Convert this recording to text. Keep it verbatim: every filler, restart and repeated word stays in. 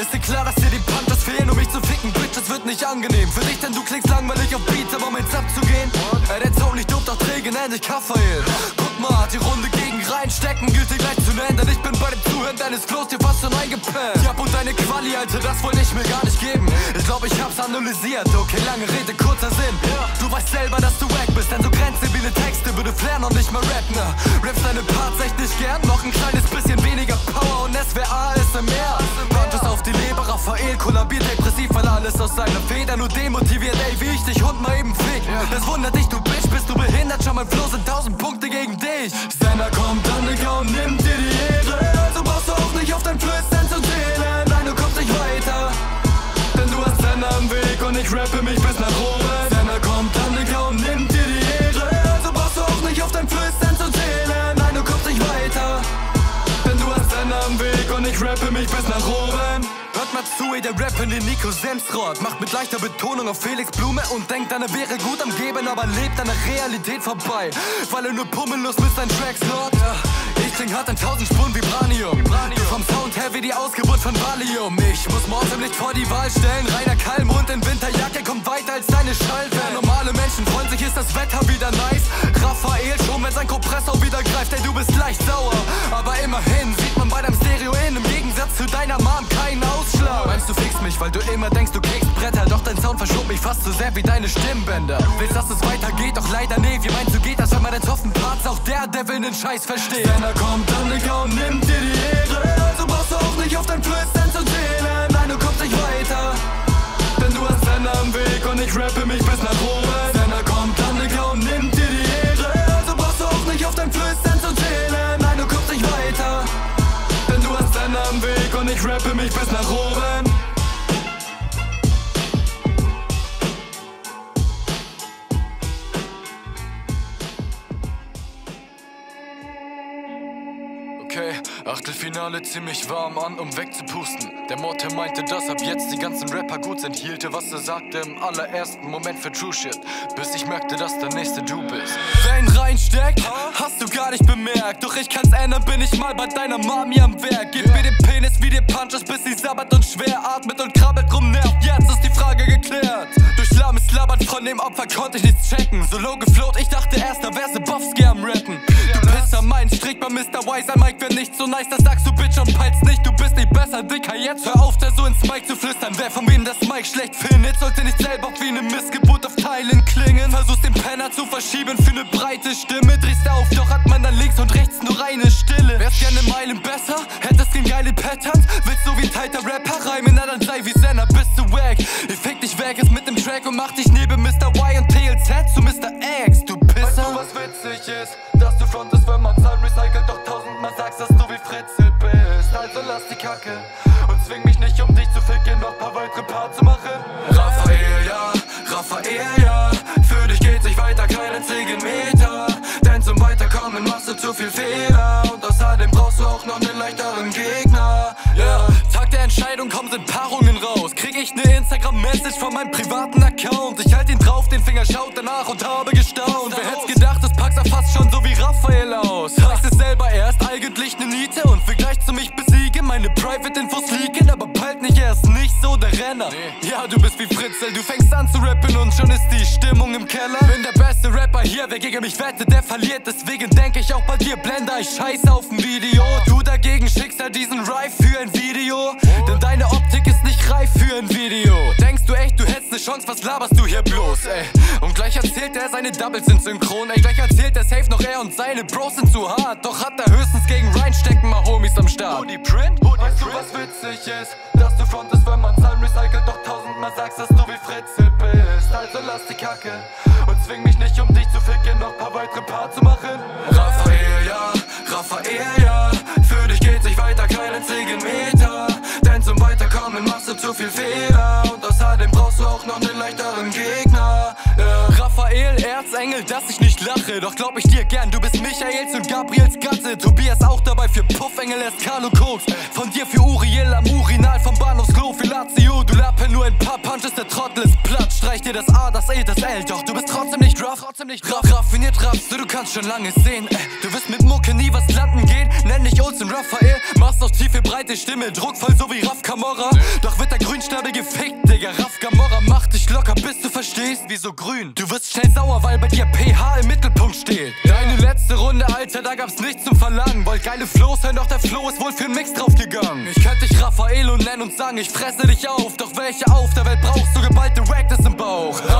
ist dir klar, dass dir die Punches fehlen, um mich zu ficken, Bitch, es wird nicht angenehm für dich, denn du klingst langweilig auf Beats, aber um ins abzugehen, äh, der Sound nicht duft, doch träge, nenn dich Raphael. Guck mal, hat die Runde gegen reinstecken, gilt dir gleich zu nennen, denn ich bin bei dem Zuhören deines Flows dir fast schon eingepennt. Ja, und deine Quali, Alter, das wollte ich mir gar nicht geben. Ich glaub, ich hab's analysiert, okay, lange Rede, kurzer Sinn. Du weißt selber, dass du wack bist, denn so grenzdebile Texte würde flair noch nicht mal rappen. Raps deine Parts echt nicht gern, noch ein kleines bisschen weniger Power und S W A ist im Meer. Punches auf die Leber, Raphael kollabiert depressiv, weil alles aus seiner Feder nur demotiviert, ey, wie ich dich Hund mal eben fick. Das wundert dich, du Bitch, bist du behindert, schon mein Flow sind tausend Punkte gegen dich. Senna kommt an den Count, nimmt dir die Ehre, also brauchst du auch nicht auf dein Flüstern zu zählen. Nein, du kommst nicht weiter, denn du hast Senna im Weg und ich rappe mich bis nach oben. Senna kommt an den Count, nimmt dir die Ehre, also brauchst du auch nicht auf dein Flüstern zu zählen. Nein, du kommst nicht weiter, denn du hast Senna im Weg und ich rappe mich bis nach oben. Hört mal zu, ey, der Rapper, den Nico Semsrott macht mit leichter Betonung auf Felix Blume und denkt, er wäre gut am Geben, aber lebt an der Realität vorbei, weil er nur pummellos mit seinen Tracks lockt. Ja, ich kling hart an tausend Spuren Vibranium. Du vom Sound her wie die Ausgeburt von Valium. Ich muss Mortem nicht vor die Wahl stellen. Rainer Kallmund in Winterjacke kommt weiter als deine Schallwellen. Normale Menschen freuen sich, ist das Wetter wieder nice. Raphael schon, wenn sein Kompressor wieder greift. Ey, du bist leicht sauer, aber immerhin sieht man bei deinem Stereo in, im Gegensatz zu deiner Mom, keinen Ausschlag. Meinst du fickst mich, weil du immer denkst, du kriegst Bretter, doch dein Sound verschob mich fast so sehr wie deine Stimmbänder. Willst, dass es weitergeht, doch leider nee. Wie meinst du geht das, wenn man den toffen Parts auch der Devil den Scheiß versteht? Senna kommt an den Count, nimmt dir die Ehre, also brauchst du auch nicht auf dein Flüstern zu zählen. Nein, du kommst nicht weiter, denn du hast Senna im Weg und ich rappe mich bis nach oben. Senna kommt an den Count, nimmt dir die Ehre, also brauchst du auch nicht auf dein Flüstern zu zählen. Nein, du kommst nicht weiter, denn du hast Senna im Weg und ich rappe mich bis nach oben. Okay, Achtelfinale ziemlich warm an, um wegzupusten. Der Morte meinte, dass ab jetzt die ganzen Rapper gut sind. Hielte, was er sagte im allerersten Moment für True Shit, bis ich merkte, dass der nächste du bist. Wer ihn reinsteckt, hast du gar nicht bemerkt. Doch ich kann's ändern, bin ich mal bei deiner Mami am Werk. Gib mir den Penis wie dir Punches, bis sie sabbert und schwer atmet und krabbelt rum nervt. Jetzt ist die Frage geklärt. Durch lahmes Labern von dem Opfer konnte ich nichts checken. So low gefloat, ich dachte erst, da wär Sebowski am Rappen. Du Pisser, mein Strick bei Mister Wise, ein Mike wär nicht so nice, das sagst du Bitch und peilst nicht, du bist nicht besser, Dicker, jetzt hör auf, da so ins Mic zu flüstern. Wer von wem das Mic schlecht findet, sollte nicht selber wie eine Missgeburt auf Teilen klingen. Versuchst den Penner zu verschieben für eine breite Stimme, drehst auf, doch hat man dann links und rechts nur reine Stille. Wärst gerne Meilen besser, hättest den geile Patterns, willst so wie tighter Rapper reimen, na dann sei wie Senna, bist du wack. Ich fick dich weg, ist mit dem Track und mach dich neben Mister Y und T L Z zu Mister X, du Pisser. Weißt du, was witzig ist? Dass du frontest, wenn man Zahlen recycelt, doch tausendmal sagst, dass du wie Fritzel bist. Also lass die Kacke und zwing mich nicht, um dich zu ficken, noch paar weitere Paar zu machen. Raphael, ja, Raphael, ja, für dich geht's nicht weiter, keinen einzigen Meter. Denn zum Weiterkommen machst du zu viel Fehler und außerdem brauchst du auch noch einen leichteren Gegner. Yeah. Tag der Entscheidung, kommen sind Paarungen raus. Krieg ich ne Instagram-Message von meinem privaten Account. Ich halt ihn drauf, den Finger schaut danach und habe gestaunt. Wer hätt's gedacht, das packst er fast schon so wie Raphael aus. Weiß es selber erst, eigentlich ne Niete und will gleich zu mich besiegen. Meine Private-Infos leaken, aber bald nicht erst, nicht so der Renner. Ja, du bist wie Fritzel, du fängst an zu rappen und schon ist die Stimmung im Keller. Bin der beste Rapper hier, wer gegen mich wettet, der verliert. Deswegen denk ich auch bei dir, Blender, ich scheiß auf ein Video. Du dagegen schickst ja diesen Reif für ein Video, denn deine Optik ist nicht reif für ein Video. Denkst du echt, du hättest ne Chance, was laberst du hier bloß, ey? Und gleich erzählt er, seine Doubles sind synchron, ey. Gleich erzählt er safe noch, er und seine Bros sind zu hart. Doch hat er höchstens gegen reinstecken mal Homies am Start. Hoodie Print, Hoodie weißt Print. Du, was witzig ist? Dass du frontest, wenn man Zahlen recycelt, doch tausendmal sagst, dass du wie Fritzel bist. Also lass die Kacke und zwing mich nicht, um dich zu ficken, noch paar weitere Paar zu machen. Raphael, ja, Raphael, ja, für dich geht's nicht weiter, keinen einzigen Meter. Denn zum Weiterkommen machst du zu viel Fehler und außerdem brauchst du auch noch einen leichteren Gegner. Yeah. Raphael, Erzengel, dass ich nicht lache, doch glaub ich dir gern, du bist Michaels und Gabriels Gatte. Tobias auch dabei für Puffengel, Escalo Koks. Von dir für Uriel am Urinal vom Bahnhofsklo für Lazio. Du Lappe, nur ein paar Punches, der Trottel ist platt. Streich dir das A, das E, das L, doch du bist trotzdem nicht rough, trotzdem nicht rough. Raffiniert raffst du, du kannst kannst schon lange sehen, ey. Du wirst mit Mucke nie was landen gehen. Nenn dich Olsen Raphael, machst auch tiefe, breite Stimme, druckvoll so wie Raf Camorra. Doch wird der Grünschnabel gefickt, Digga. Raf Camorra macht dich locker, bis du verstehst, wieso grün. Du wirst schnell sauer, weil bei dir P H im Mittelpunkt steht. Deine letzte Runde, Alter, da gab's nichts zum Verlangen. Wollt geile Flows hören, doch der Flow ist wohl für 'n Mix draufgegangen. Ich könnte dich Raffaello nennen und sagen, ich fresse dich auf. Doch welche auf der Welt brauchst du geballte Rackness im Bauch?